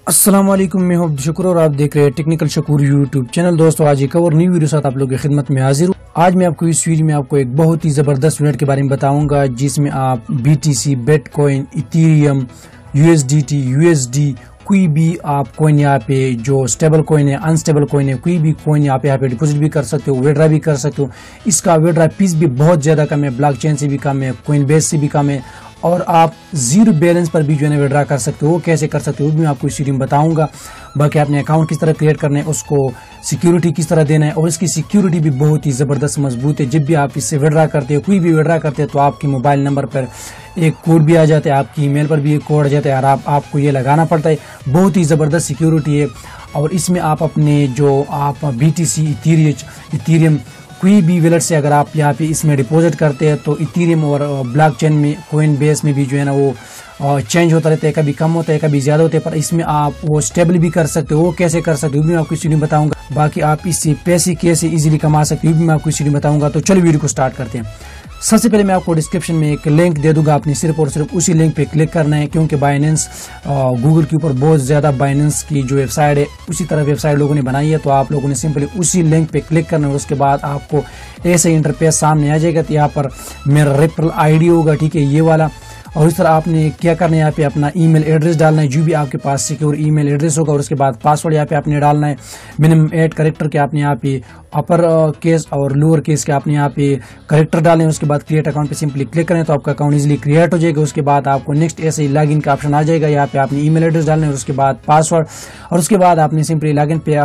अस्सलाम वालेकुम, मैं हूं शकूर और आप देख रहे हैं टेक्निकल शकूर यूट्यूब चैनल। दोस्तों, आज एक और नई वीडियो साथ आप लोगों की खिदमत में हाजिर हूं। आज मैं आपको इस वीडियो में आपको एक बहुत ही जबरदस्त वेबसाइट के बारे में बताऊंगा, जिसमें आप BTC, bitcoin, Ethereum, USDT, USD, कोई भी आप कॉइन यहाँ पे जो स्टेबल कॉइन है, अनस्टेबल कॉइन है, कोई भी कॉइन यहाँ पे डिपॉजिट भी कर सकते हो, विड्रा भी कर सकते हो। इसका विड्रा फीस भी बहुत ज्यादा कम है, ब्लॉकचेन से भी कम है, कॉइन बेस से भी कम है, और आप जीरो बैलेंस पर भी जो है विड्रा कर सकते हो। वो कैसे कर सकते हो वो भी मैं आपको इस वीडियो में बताऊंगा। बाकी आपने अकाउंट किस तरह क्रिएट करना है, उसको सिक्योरिटी किस तरह देना है, और इसकी सिक्योरिटी भी बहुत ही जबरदस्त मजबूत है। जब भी आप इससे विड्रा करते हो, कोई भी विड्रा करते हो, तो आपके मोबाइल नंबर पर एक कोड भी आ जाता है, आपकी ईमेल पर भी एक कोड आ जाता है, और आपको ये लगाना पड़ता है। बहुत ही जबरदस्त सिक्योरिटी है। और इसमें आप अपने जो आप BTC, इथेरियम कोई भी वॉलेट से अगर आप यहाँ पे इसमें डिपॉजिट करते हैं, तो इथेरियम और ब्लॉकचेन में, कॉइन बेस में भी जो है ना वो चेंज होता रहता है, कभी कम होता है, कभी ज्यादा होता है, पर इसमें आप वो स्टेबल भी कर सकते हो। वो कैसे कर सकते हो वो भी मैं आपको इस वीडियो में बताऊंगा। बाकी आप इससे पैसे कैसे इजीली कमा सकते हो वो भी मैं आपको इस वीडियो में बताऊंगा। तो चलो वीडियो को स्टार्ट करते हैं। सबसे पहले मैं आपको डिस्क्रिप्शन में एक लिंक दे दूंगा, आपने सिर्फ और सिर्फ उसी लिंक पे क्लिक करना है, क्योंकि बाइनेंस गूगल के ऊपर बहुत ज़्यादा बाइनेंस की जो वेबसाइट है उसी तरह वेबसाइट लोगों ने बनाई है। तो आप लोगों ने सिंपली उसी लिंक पे क्लिक करना है। उसके बाद आपको ऐसे इंटरफेस सामने आ जाएगा। तो यहाँ पर मेरा रेफरल ID होगा, ठीक है, ये वाला। और इस तरह आपने क्या करना है, यहाँ पे अपना ईमेल एड्रेस डालना है, जो भी आपके पास सिक्योर ईमेल एड्रेस होगा, और उसके बाद पासवर्ड यहाँ पे आपने डालना है। मिनिमम 8 कैरेक्टर के आपने यहाँ पे अपर केस और लोअर केस के आपने यहाँ पे कैरेक्टर डालें। उसके बाद क्रिएट अकाउंट पे सिंपली क्लिक करें तो आपका अकाउंट इजीली क्रिएट हो जाएगा। उसके बाद आपको नेक्स्ट ऐसे ही लॉगिन का ऑप्शन आ जाएगा। यहाँ पे आपने ईमेल एड्रेस डालना है, उसके बाद पासवर्ड, और उसके बाद आपने सिंपली लॉगिन के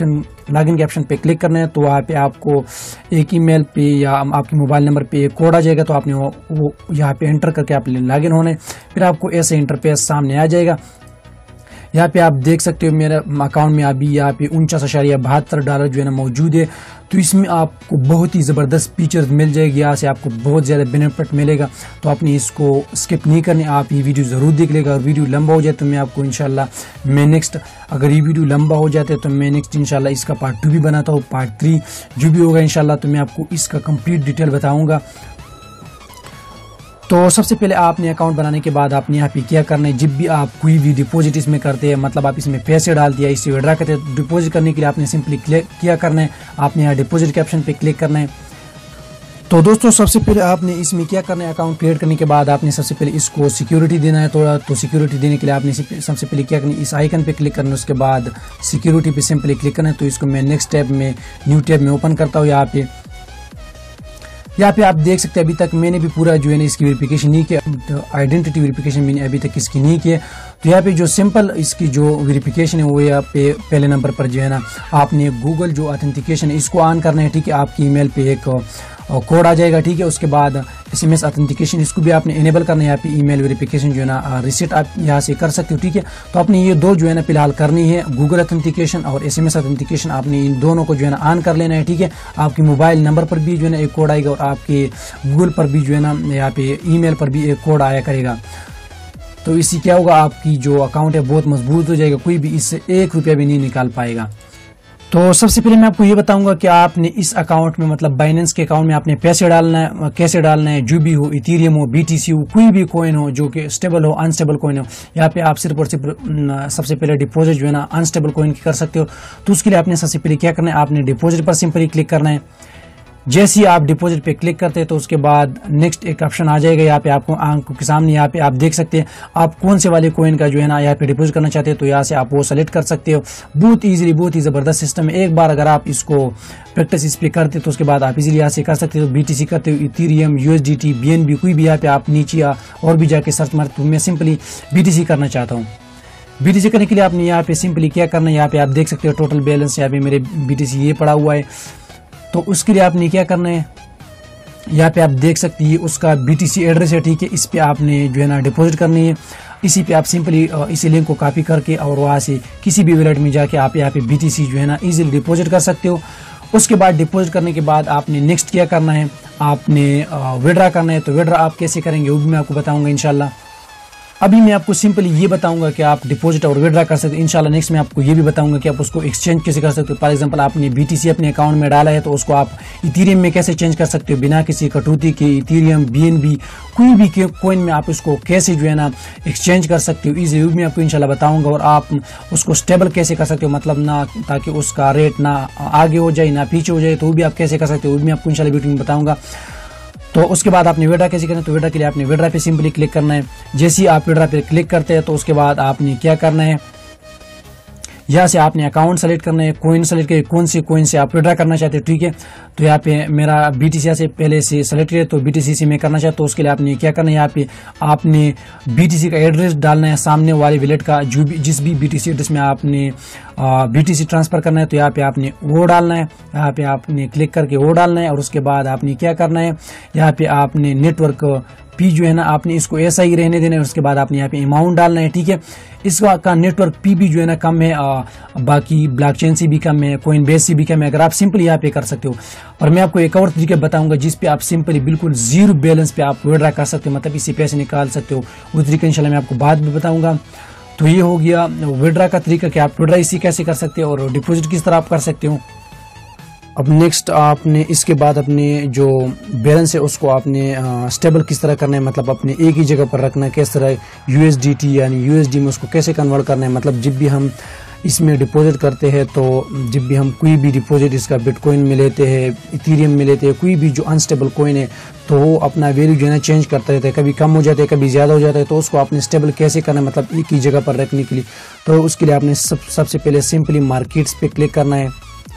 ऑप्शन पे क्लिक करना है। तो वहाँ पे आपको एक ईमेल पे या आपके मोबाइल नंबर पे एक कोड आ जाएगा। तो आपने वो यहाँ पे एंटर करके आपने लॉगिन होने, फिर आपको ऐसे इंटरफेस सामने आ जाएगा। यहाँ पे आप देख सकते हो मेरे अकाउंट में अभी यहाँ पे $49.72 जो है ना मौजूद है। तो इसमें आपको बहुत ही ज़बरदस्त फीचर्स मिल जाएगी, यहाँ से आपको बहुत ज़्यादा बेनिफिट मिलेगा। तो आपने इसको स्किप नहीं करनी, आप ये वीडियो ज़रूर देख लेगा। और वीडियो लंबा हो जाए तो मैं आपको इंशाल्लाह अगर ये वीडियो लंबा हो जाता है तो मैं नेक्स्ट इंशाल्लाह इसका पार्ट 2 भी बनाता हूँ। पार्ट 3 जो भी होगा इंशाल्लाह तो मैं आपको इसका कंप्लीट डिटेल बताऊँगा। तो सबसे पहले आपने अकाउंट बनाने के बाद आपने यहाँ पे क्या करना है, जब भी आप कोई भी डिपॉजिट इसमें करते हैं, मतलब आप इसमें पैसे डाल दिया, इससे विड्रा करते हैं, डिपॉजिट करने के लिए आपने सिंपली क्लिक क्या करना है, आपने यहाँ डिपॉजिट के ऑप्शन पे क्लिक करना है। तो दोस्तों, सबसे पहले आपने इसमें क्या करना है, अकाउंट क्रिएट करने के बाद आपने सबसे पहले इसको सिक्योरिटी देना है थोड़ा। तो सिक्योरिटी देने के लिए आपने सबसे पहले क्या करना है, इस आइकन पे क्लिक करना है, उसके बाद सिक्योरिटी पे सिंपली क्लिक करना है। तो इसको मैं नेक्स्ट टैब में, न्यू टैब में ओपन करता हूँ। यहाँ पे आप देख सकते हैं अभी तक मैंने भी पूरा जो है ना इसकी वेरिफिकेशन नहीं किया, आइडेंटिटी वेरिफिकेशन मैंने अभी तक इसकी नहीं किया। तो यहाँ पे जो सिंपल इसकी जो वेरिफिकेशन है वो यहाँ पे पहले नंबर पर जो है ना आपने गूगल जो ऑथेंटिकेशन है इसको ऑन करना है, ठीक है। आपकी ईमेल पे एक कोड आ जाएगा, ठीक है। उसके बाद SMS ऑथेंटिकेशन इसको भी आपने इनेबल करना है। यहाँ पे ईमेल वेरिफिकेशन जो है ना रिसेट आप यहाँ से कर सकते हो, ठीक है। तो आपने ये दो जो है ना फिलहाल करनी है, गूगल ऑथेंटिकेशन और SMS ऑथेंटिकेशन। आपने इन दोनों को जो है ना ऑन कर लेना है, ठीक है। आपके मोबाइल नंबर पर भी जो है ना एक कोड आएगा, और आपके गूगल पर भी जो है ना यहाँ पे ईमेल पर भी एक कोड आया करेगा। तो इससे क्या होगा, आपकी जो अकाउंट है बहुत मजबूत हो जाएगा, कोई भी इससे 1 रुपया भी नहीं निकाल पाएगा। तो सबसे पहले मैं आपको ये बताऊंगा कि आपने इस अकाउंट में, मतलब बाइनेंस के अकाउंट में आपने पैसे डालना है, कैसे डालना है। जो भी हो, इथेरियम हो, BTC हो, कोई भी कॉइन हो जो कि स्टेबल हो, अनस्टेबल कॉइन हो, यहाँ पे आप सिर्फ और सिर्फ सबसे पहले डिपॉजिट जो है ना अनस्टेबल कॉइन की कर सकते हो। तो उसके लिए आपने सबसे पहले क्या करना है, आपने डिपॉजिट पर सिंपली क्लिक करना है। जैसे ही आप डिपॉजिट पे क्लिक करते हैं तो उसके बाद नेक्स्ट एक ऑप्शन आ जाएगा। यहाँ पे आपको आंखों के सामने यहाँ पे आप देख सकते हैं आप कौन से वाले कॉइन का जो है ना यहाँ पे डिपॉजिट करना चाहते हैं। तो यहाँ से आप वो सेलेक्ट कर सकते हो। बहुत इजीली, बहुत ही जबरदस्त सिस्टम है। एक बार अगर आप इसको प्रैक्टिस इस पे करते तो उसके बाद आप इजीली यहाँ से कर सकते हो। BTC करते हो, इथेरियम, USDT, BNB, कोई भी यहाँ पे आप नीचे और भी जाके सर्च मारते। तो मैं सिंपली BTC करना चाहता हूँ। BTC करने के लिए आपने यहाँ पे सिंपली क्या करना है, यहाँ पे आप देख सकते हो टोटल बैलेंस यहाँ पे मेरे BTC ये पड़ा हुआ है। तो उसके लिए आपने क्या करना है, यहाँ पे आप देख सकते हैं उसका BTC एड्रेस है, ठीक है। इस पे आपने जो है ना डिपॉजिट करनी है। इसी पे आप सिंपली इसी लिंक को कॉपी करके और वहाँ से किसी भी वॉलेट में जाके आप यहाँ पे BTC जो है ना इजीली डिपॉजिट कर सकते हो। उसके बाद डिपॉजिट करने के बाद आपने नेक्स्ट क्या करना है, आपने विड्रा करना है। तो विड्रा आप कैसे करेंगे वो भी मैं आपको बताऊंगा इंशाल्लाह। अभी मैं आपको सिंपली ये बताऊंगा कि आप डिपॉजिट और विड्रा कर सकते हैं। इंशाल्लाह नेक्स्ट में आपको ये भी बताऊंगा कि आप उसको एक्सचेंज कैसे कर सकते हो। फॉर एग्जांपल आपने BTC अपने अकाउंट में डाला है तो उसको आप इथेरियम में कैसे चेंज कर सकते हो बिना किसी कटौती के। इथेरियम, BNB कोई भी कॉइन में आप उसको कैसे जो है ना एक्सचेंज कर सकते हो इजी, मैं आपको इंशाल्लाह बताऊंगा। और आप उसको स्टेबल कैसे कर सकते हो, मतलब ना ताकि उसका रेट ना आगे हो जाए ना पीछे हो जाए, तो वो भी आप कैसे कर सकते हो, वो भी मैं आपको इंशाल्लाह वीडियो में बताऊंगा। तो उसके बाद आपने विड्रा कैसे करना है, तो विड्रा के लिए आपने विड्रा पे सिंपली क्लिक करना है। जैसे ही आप विड्रा पे क्लिक करते हैं तो उसके बाद आपने क्या करना है, यहाँ से आपने अकाउंट सेलेक्ट करना है, कॉइन सेलेक्ट करके कौन सी कॉइन से आप विड्रा करना चाहते हो, ठीक है। तो यहाँ पे मेरा BTC से पहले से सेलेक्ट है तो BTC से मैं करना चाहता हूँ। तो उसके लिए आपने क्या करना है, यहाँ पे आपने BTC का एड्रेस डालना है सामने वाले वॉलेट का, जो भी जिस भी BTC एड्रेस में आपने BTC ट्रांसफर करना है तो यहाँ पे आपने वो डालना है। यहाँ पे आपने क्लिक करके वो डालना है और उसके बाद आपने क्या करना है, यहाँ पे आपने नेटवर्क P जो है ना आपने इसको ऐसा ही रहने देना है। उसके बाद आपने यहाँ पे अमाउंट डालना है, ठीक है। इसका नेटवर्क P भी जो है ना कम है, बाकी ब्लॉकचेन से भी कम है, कॉइन बेस से भी कम है। अगर आप सिंपली यहाँ पे कर सकते हो। और मैं आपको एक और तरीका बताऊंगा जिस पे आप सिंपली बिल्कुल जीरो बैलेंस पे आप विड्रा कर सकते हो, मतलब इससे पैसे निकाल सकते हो। वो तरीका इंशाल्लाह मैं आपको बाद में बताऊंगा। तो ये हो गया विड्रा का तरीका कि आप विड्रा इसी कैसे कर सकते हो और डिपॉजिट किस तरह आप कर सकते हो। अब नेक्स्ट आपने इसके बाद अपने जो बैलेंस है उसको आपने स्टेबल किस तरह करना है, मतलब अपने एक ही जगह पर रखना है। किस तरह USDT यानी USD में उसको कैसे कन्वर्ट करना है, मतलब जब भी हम इसमें डिपॉजिट करते हैं तो जब भी हम कोई भी डिपॉजिट इसका बिटकॉइन में लेते हैं, इथेरियम में लेते हैं, कोई भी जो अनस्टेबल कॉइन है तो वो अपना वैल्यू जो है ना चेंज करता रहता है, कभी कम हो जाता है कभी ज़्यादा हो जाता है। तो उसको आपने स्टेबल कैसे करना है, मतलब एक ही जगह पर रखने के लिए। तो उसके लिए आपने सबसे पहले सिंपली मार्केट्स पे क्लिक करना है।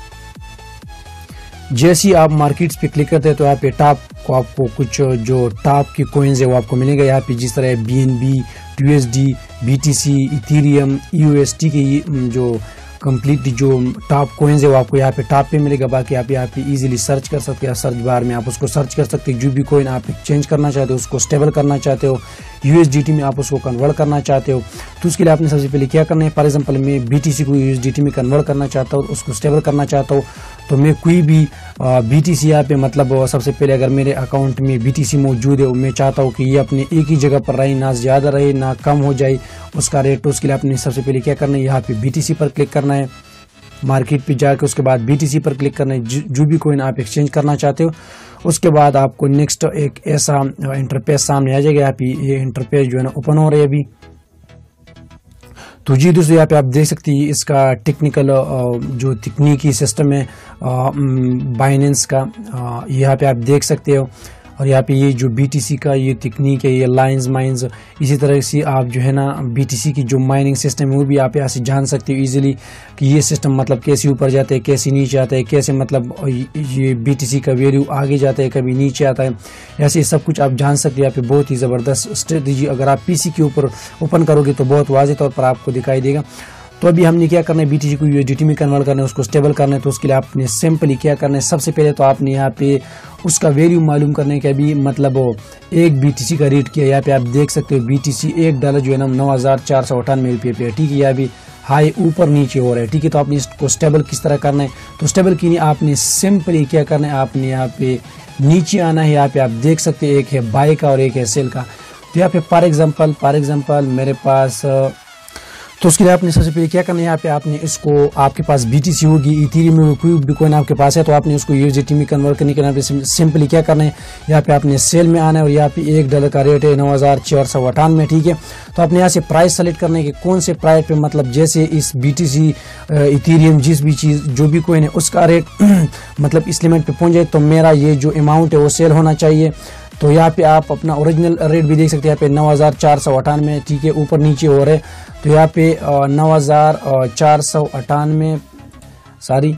जैसे ही आप मार्केट्स पे क्लिक करते हैं तो यहाँ पे टॉप को आपको कुछ जो टॉप की कॉइन्स है वो आपको मिलेंगे। यहाँ पे जिस तरह BNB, USD, BTC, ethereum, UST के जो कंप्लीट जो टॉप कॉइन्स है वो आपको यहाँ पे टॉप पे मिलेगा। बाकी आप यहाँ पे इजीली सर्च कर सकते हैं, सर्च बार में आप उसको सर्च कर सकते हैं। जो भी कॉइन आप एक्सचेंज करना चाहते हो, उसको स्टेबल करना चाहते हो, USDT में आप उसको कन्वर्ट करना चाहते हो, तो उसके लिए आपने सबसे पहले क्या करना है। फॉर एग्जांपल मैं BTC को USDT में कन्वर्ट करना चाहता हूँ, उसको स्टेबल करना चाहता हूँ, तो मैं कोई भी BTC यहाँ पे मतलब सबसे पहले अगर मेरे अकाउंट में BTC मौजूद है, मैं चाहता हूँ कि ये अपने एक ही जगह पर रहे, ना ज़्यादा रहे ना कम हो जाए उसका रेट। तो उसके लिए आपने सबसे पहले क्या करना है, यहाँ पे BTC पर क्लिक करना है, मार्केट पे जाके उसके बाद BTC पर क्लिक करना है, जो भी कोइन आप एक्सचेंज करना चाहते हो। उसके बाद आपको नेक्स्ट एक ऐसा इंटरफेस सामने आ जाएगा। यहाँ पे ये इंटरफेस जो है ना ओपन हो रहा है अभी। तो जी दोस्तों यहाँ पे आप देख सकते हैं इसका टेक्निकल जो तकनीकी सिस्टम है बाइनेंस का, यहाँ पे आप देख सकते हो। और यहाँ पे ये जो BTC का ये तकनीक है, ये लाइंस माइंस, इसी तरह से आप जो है ना BTC की जो माइनिंग सिस्टम है वो भी आप यहाँ से जान सकते हो इजीली कि ये सिस्टम मतलब कैसे ऊपर जाता है, कैसे नीचे आता है, कैसे मतलब ये BTC का वैल्यू आगे जाता है कभी नीचे आता है, ऐसे सब कुछ आप जान सकते हो। यहाँ पे बहुत ही ज़बरदस्त स्ट्रेटजी अगर आप PC के ऊपर ओपन करोगे तो बहुत वाज़ेह तौर पर आपको दिखाई देगा। तो अभी हमने क्या करना है, BTC को USDT में कन्वर्ट करना है, उसको स्टेबल करना है। तो उसके लिए आपने सिंपली क्या करना है, सबसे पहले तो आपने यहाँ पे उसका वैल्यू मालूम करने के अभी मतलब एक BTC का रेट किया। यहाँ पे आप देख सकते हो BTC $1 जो है ना 9,498 रुपये पे है, ठीक है। यह भी हाई ऊपर नीचे हो रहा है, ठीक है। तो आपने इसको स्टेबल किस तरह करना है, तो स्टेबल की नहीं आपने सिंपली क्या करना है, आपने यहाँ पे नीचे आना है। यहाँ पे आप देख सकते हैं एक है बाय का और एक है सेल का। तो यहाँ पे फॉर एग्जाम्पल मेरे पास तो उसके लिए आपने सबसे पहले क्या करना है, यहाँ पे आपने इसको आपके पास BTC होगी, इथेरियम में कोई भी कॉइन आपके पास है तो आपने उसको USDT में कन्वर्ट करने के लिए सिंपली क्या करना है, यहाँ पे आपने सेल में आना है। और यहाँ पे $1 का रेट है 9,498, ठीक है। तो आपने यहाँ से प्राइस सेलेक्ट करना है कि कौन से प्राइस पे, मतलब जैसे इस BTC इथेरियम जिस भी चीज़ जो भी कॉइन है उसका रेट मतलब इस लिमिट पे पहुँच जाए तो मेरा ये जो अमाउंट है वो सेल होना चाहिए। तो यहाँ पे आप अपना ओरिजिनल रेट भी देख सकते हैं, यहाँ पे 9,498, ठीक है, ऊपर नीचे हो रहे। तो यहाँ पे 9,498 सॉरी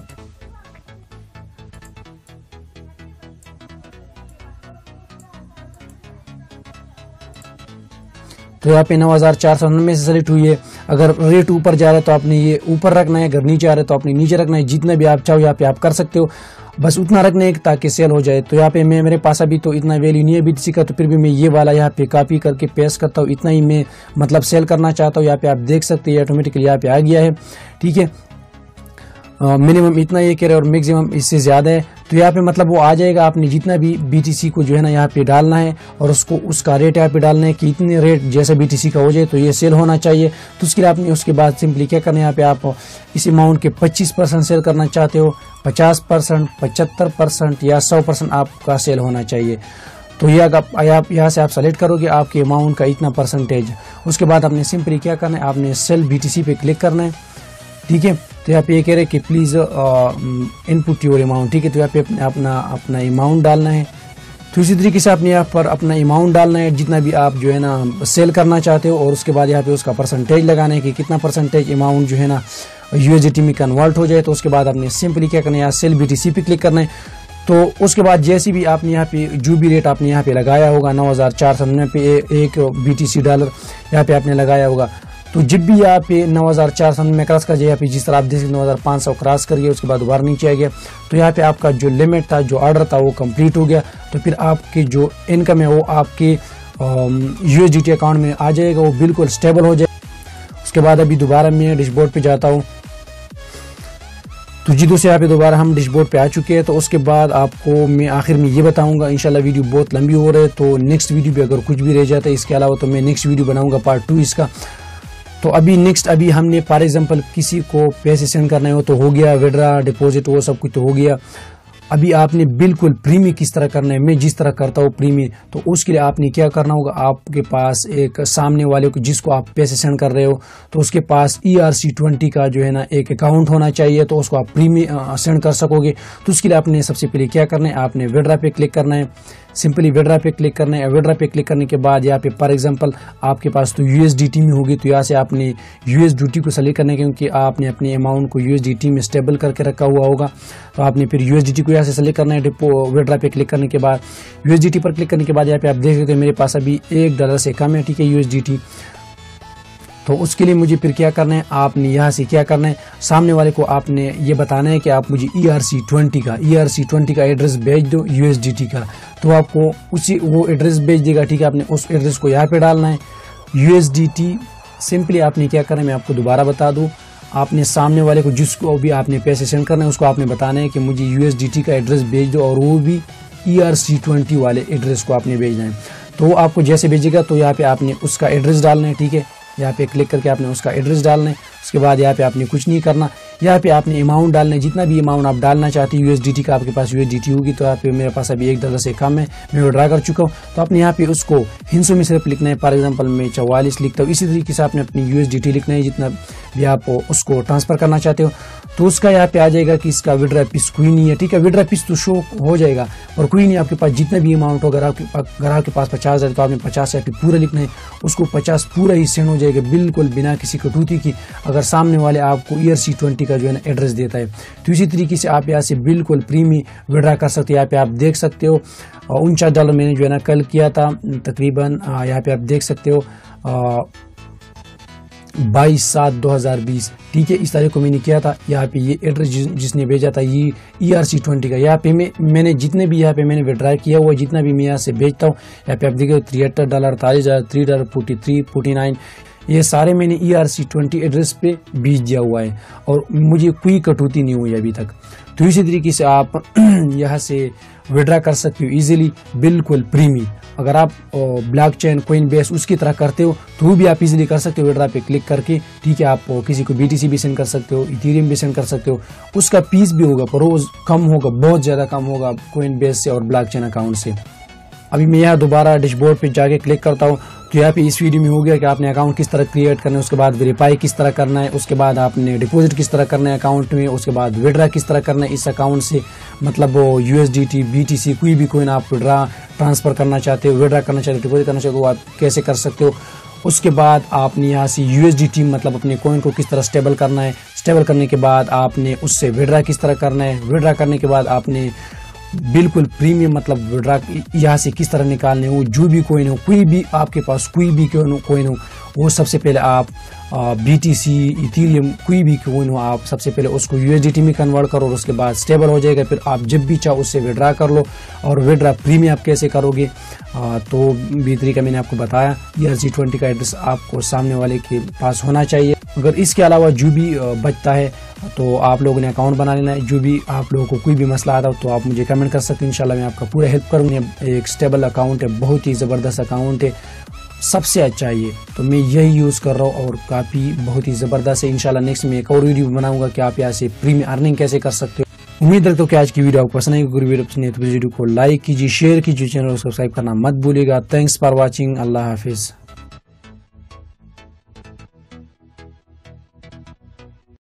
तो यहाँ पे 9,499 से सेलेक्ट हुई है। अगर रेट ऊपर जा रहा है तो आपने ये ऊपर रखना है, अगर नीचे आ रहा है तो आपने नीचे रखना है। जितना भी आप चाहो यहाँ पे आप कर सकते हो, बस उतना रखने है ताकि सेल हो जाए। तो यहाँ पे मेरे पास अभी तो इतना वैल्यू नहीं है BTC का, तो फिर भी मैं ये वाला यहाँ पे कॉपी करके पेस्ट करता हूँ, इतना ही मैं मतलब सेल करना चाहता हूँ। यहाँ पे आप देख सकते हैं ऑटोमेटिकली यहाँ पे आ गया है, ठीक है। मिनिमम इतना ये कह रहे हैं और मैक्सिमम इससे ज़्यादा है। तो यहाँ पे मतलब वो आ जाएगा, आपने जितना भी BTC को जो है ना यहाँ पे डालना है और उसको उसका रेट यहाँ पे डालना है कि इतने रेट जैसे BTC का हो जाए तो ये सेल होना चाहिए। तो उसके लिए आपने उसके बाद सिंपली क्या करना है, यहाँ पे आप इस अमाउंट के 25% सेल करना चाहते हो, 50%, 75% या 100% आपका सेल होना चाहिए। तो ये आप यहाँ से आप सेलेक्ट करोगे आपके अमाउंट का इतना परसेंटेज। उसके बाद आपने सिंपली क्या करना है, आपने सेल BTC पे क्लिक करना है, ठीक है। तो यहाँ पे ये कह रहे हैं कि प्लीज़ इनपुट योर अमाउंट, ठीक है। तो यहाँ पे अपना अमाउंट डालना है। तो इसी तरीके से आपने यहाँ पर अपना अमाउंट डालना है जितना भी आप जो है ना सेल करना चाहते हो, और उसके बाद यहाँ पे उसका परसेंटेज लगाना है कि कितना परसेंटेज अमाउंट जो है ना USDT में कन्वर्ट हो जाए। तो उसके बाद आपने सिंपली क्या करना है, यहाँ सेल BTC पे क्लिक करना है। तो उसके बाद जैसे भी आपने यहाँ पे जो भी रेट आपने यहाँ पे लगाया होगा 9499 पे एक BTC डॉलर यहाँ पे आपने लगाया होगा, तो जब भी यहाँ पे 9499 में क्रॉस कर जाए, यहाँ पे जिस तरह आप देख सकते 9500 क्रॉस कर गया, उसके बाद दोबारा नीचे आ गया, तो यहाँ पे आपका जो लिमिट था, जो ऑर्डर था वो कंप्लीट हो गया। तो फिर आपकी जो इनकम है वो आपके USDT अकाउंट में आ जाएगा, वो बिल्कुल स्टेबल हो जाए। उसके बाद अभी दोबारा मैं डैशबोर्ड पे जाता हूँ। तो जी दोस्तों यहाँ पे दोबारा हम डैशबोर्ड पे आ चुके हैं। तो उसके बाद आपको मैं आखिर में ये बताऊंगा, इंशाल्लाह वीडियो बहुत लंबी हो रही है तो नेक्स्ट वीडियो पे अगर कुछ भी रह जाता है इसके अलावा तो मैं नेक्स्ट वीडियो बनाऊंगा पार्ट 2 इसका। तो अभी हमने फॉर एग्जांपल किसी को पैसे सेंड करना है, वो तो हो गया, विड्रा डिपॉजिट वो सब कुछ तो हो गया। अभी आपने बिल्कुल प्रीमी किस तरह करना है, मैं जिस तरह करता हूँ प्रीमी, तो उसके लिए आपने क्या करना होगा, आपके पास एक सामने वाले को जिसको आप पैसे सेंड कर रहे हो तो उसके पास ERC20 का जो है ना एक अकाउंट होना चाहिए, तो उसको आप प्रीमी सेंड कर सकोगे। तो उसके लिए आपने सबसे पहले क्या करना है, आपने विड्रा पे क्लिक करना है, सिंपली विड्रा पे क्लिक करना है। विड्रा पे क्लिक करने के बाद यहाँ पे फॉर एग्जांपल आपके पास तो USDT में होगी, तो यहाँ से आपने USDT को सेलेक्ट करना है क्योंकि आपने अपने अमाउंट को USDT में स्टेबल करके रखा हुआ होगा। तो आपने फिर USDT को यहाँ से सेलेक्ट करना है। विड्रा पे क्लिक करने के बाद USDT पर क्लिक करने के बाद यहाँ पे आप देख सकते हो मेरे पास अभी $1 से कम है, ठीक है, USDT। तो उसके लिए मुझे फिर क्या करना है, आपने यहाँ से क्या करना है, सामने वाले को आपने ये बताना है कि आप मुझे ERC20 का एड्रेस भेज दो USDT का। तो आपको उसी वो एड्रेस भेज देगा, ठीक है। आपने उस एड्रेस को यहाँ पे डालना है USDT। सिंपली आपने क्या करना है, मैं आपको दोबारा बता दूँ, आपने सामने वाले को जिसको भी आपने पैसे सेंड करना है उसको आपने बताना है कि मुझे USDT का एड्रेस भेज दो, और वो भी ERC20 वाले एड्रेस को आपने भेजना है। तो वो आपको जैसे भेजेगा तो यहाँ पे आपने उसका एड्रेस डालना है, ठीक है। यहाँ पे क्लिक करके आपने उसका एड्रेस डालना है। उसके बाद यहाँ पे आपने कुछ नहीं करना, यहाँ पे आपने अमाउंट डालना है, जितना भी अमाउंट आप डालना चाहते हैं USDT का, आपके पास USDT होगी। तो यहाँ पे मेरे पास अभी $1 से कम है, मैं विड्रा कर चुका हूँ। तो आपने यहाँ पे उसको हिंसों में सिर्फ लिखना है, फॉर एग्जांपल मैं 44 लिखता हूँ। इसी तरीके से आपने अपनी USDT लिखना है जितना भी आप उसको ट्रांसफर करना चाहते हो। तो उसका यहाँ पे आ जाएगा कि इसका विड्रा पिस कोई नहीं है, ठीक है। विड्रा पिस तो शो हो जाएगा और कोई नहीं, आपके पास जितना भी अमाउंट हो, अगर आपके पास 50,000 है तो आपने 50 यहाँ पे पूरा लिखना है, उसको 50 पूरा ही सेंड हो जाएगा बिल्कुल बिना किसी कटौती की, अगर सामने वाले आपको ERC20 का जो है ना एड्रेस देता है। तो इसी तरीके से आप यहाँ से बिल्कुल प्रीमी विड्रा कर सकते हैं। यहाँ पे आप देख सकते हो $49 मैंने जो है ना कल किया था तकरीबन, यहाँ पे आप देख सकते हो 22/7/2020, ठीक है, इस तारीख को मैंने किया था। यहाँ पे ये एड्रेस जिसने भेजा था ये ERC20 का, यहाँ पे मैंने जितने भी यहाँ पे मैंने विड्रा किया हुआ, जितना भी मैं यहाँ से भेजता हूँ, यहाँ पे आप देखिए $73, $48, $3, $43, ये सारे मैंने ERC20 एड्रेस पे भेज दिया हुआ है और मुझे कोई कटौती नहीं हुई अभी तक। तो इसी तरीके से आप यहाँ से विड्रा कर सकते हो इजीली, बिल्कुल प्रीमी। अगर आप ब्लॉकचेन कोइनबेस उसकी तरह करते हो तो भी आप इजीली कर सकते हो विड्रा पे क्लिक करके, ठीक है। आप किसी को BTC भी सेंड कर सकते हो, इथेरियम भी सेंड कर सकते हो, उसका फीस भी होगा पर रोज कम होगा, बहुत ज़्यादा कम होगा कोइनबेस से और ब्लॉकचेन अकाउंट से। अभी मैं यहाँ दोबारा डैशबोर्ड पे जाके क्लिक करता हूँ। तो यहाँ पे इस वीडियो में हो गया कि आपने अकाउंट किस तरह क्रिएट करना है, उसके बाद वेरीफाई किस तरह करना है, उसके बाद आपने डिपॉजिट किस तरह करना है अकाउंट में, उसके बाद विड्रा किस तरह करना है इस अकाउंट से, मतलब USDT BTC कोई भी कोइन आप विड्रा ट्रांसफर करना चाहते हो, विड्रा करना चाहते हो, डिपॉजिट करना चाहते हो, आप कैसे कर सकते हो। उसके बाद आपने यहाँ से USDT मतलब अपने कॉइन को किस तरह स्टेबल करना है, स्टेबल करने के बाद आपने उससे विड्रा किस तरह करना है, विड्रा करने के बाद आपने बिल्कुल प्रीमियम मतलब विड्रा यहाँ से किस तरह निकालने हो, जो भी कोइन हो, कोई भी आपके पास कोई भी कोइन हो वो सबसे पहले आप BTC इथेरियम कोई भी कोइन हो आप सबसे पहले उसको USDT में कन्वर्ट करो और उसके बाद स्टेबल हो जाएगा, फिर आप जब भी चाहो उससे विड्रा कर लो। और विड्रा प्रीमियम आप कैसे करोगे तो भी तरीका मैंने आपको बताया। ERC20 का एड्रेस आपको सामने वाले के पास होना चाहिए। अगर इसके अलावा जो भी बचता है तो आप लोगों ने अकाउंट बना लेना है। जो भी आप लोगों को कोई भी मसला आता हो तो आप मुझे कमेंट कर सकते हैं, इंशाल्लाह मैं आपका पूरा हेल्प करूँगी। एक स्टेबल अकाउंट है, बहुत ही ज़बरदस्त अकाउंट है, सबसे अच्छा है ये, तो मैं यही यूज़ कर रहा हूँ और काफ़ी बहुत ही ज़बरदस्त है। इंशाल्लाह नेक्स्ट में एक और वीडियो बनाऊंगा कि आप यहाँ से फ्री में अर्निंग कैसे कर सकते हो। उम्मीद रखता हूँ कि आज की वीडियो आपको पसंद आएगी। वीडियो पसंद है तो वीडियो को लाइक कीजिए, शेयर कीजिए, चैनल को सब्सक्राइब करना मत भूलिएगा। Thanks for watching. अल्लाह हाफिज़।